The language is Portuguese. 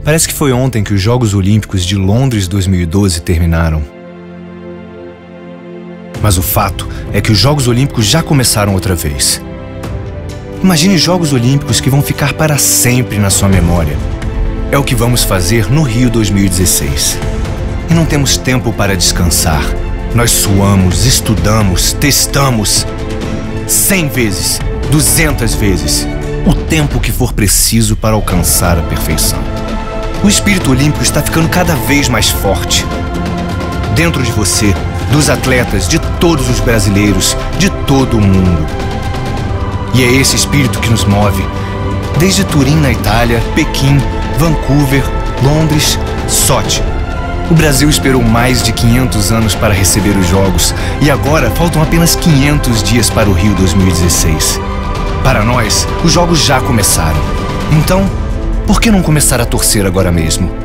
Parece que foi ontem que os Jogos Olímpicos de Londres 2012 terminaram. Mas o fato é que os Jogos Olímpicos já começaram outra vez. Imagine Jogos Olímpicos que vão ficar para sempre na sua memória. É o que vamos fazer no Rio 2016. E não temos tempo para descansar. Nós suamos, estudamos, testamos 100 vezes, 200 vezes, o tempo que for preciso para alcançar a perfeição. O espírito olímpico está ficando cada vez mais forte. Dentro de você, dos atletas, de todos os brasileiros, de todo o mundo. E é esse espírito que nos move. Desde Turim, na Itália, Pequim, Vancouver, Londres, Sochi. O Brasil esperou mais de 500 anos para receber os Jogos e agora faltam apenas 500 dias para o Rio 2016. Para nós, os Jogos já começaram. Então, por que não começar a torcer agora mesmo?